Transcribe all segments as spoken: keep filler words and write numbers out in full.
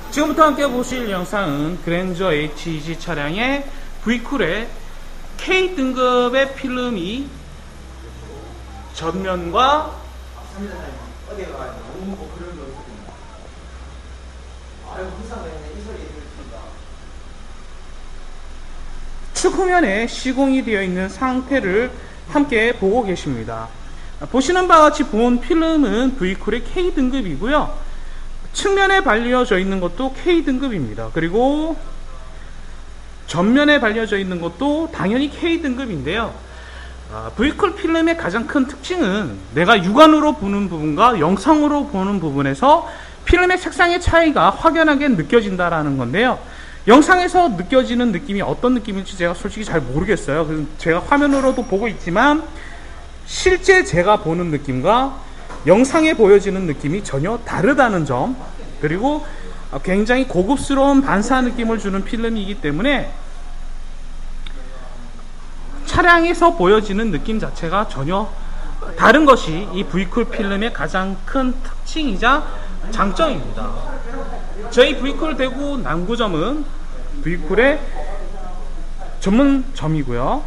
지금부터 함께 보실 영상은 그랜저 에이치이지 차량의 V쿨의 K등급의 필름이 전면과 어디에 가요? 너무 뭐 그런 거 있거든요. 아유, 항상 이 소리 들으십니다. 측후면에 시공이 되어 있는 상태를 함께 보고 계십니다. 보시는 바와 같이 본 필름은 V쿨의 K등급이고요. 측면에 발려져 있는 것도 K등급입니다. 그리고 전면에 발려져 있는 것도 당연히 K등급인데요. 아, V쿨 필름의 가장 큰 특징은 내가 육안으로 보는 부분과 영상으로 보는 부분에서 필름의 색상의 차이가 확연하게 느껴진다라는 건데요. 영상에서 느껴지는 느낌이 어떤 느낌일지 제가 솔직히 잘 모르겠어요. 그래서 제가 화면으로도 보고 있지만 실제 제가 보는 느낌과 영상에 보여지는 느낌이 전혀 다르다는 점, 그리고 굉장히 고급스러운 반사 느낌을 주는 필름이기 때문에 차량에서 보여지는 느낌 자체가 전혀 다른 것이 이 V쿨 필름의 가장 큰 특징이자 장점입니다. 저희 V쿨 대구 남구점은 V쿨의 전문점이고요.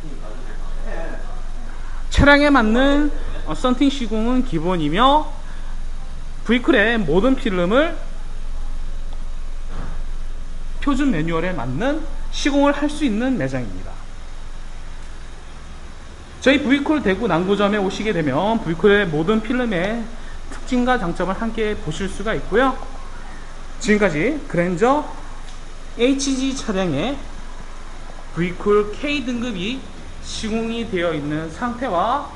차량에 맞는 썬팅 시공은 기본이며 V쿨의 모든 필름을 표준 매뉴얼에 맞는 시공을 할 수 있는 매장입니다. 저희 V쿨 대구 남구점에 오시게 되면 V쿨의 모든 필름의 특징과 장점을 함께 보실 수가 있고요. 지금까지 그랜저 에이치이지 차량의 V쿨 K등급이 시공이 되어 있는 상태와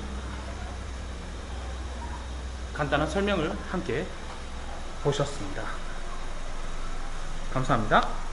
간단한 설명을 함께 보셨습니다. 감사합니다.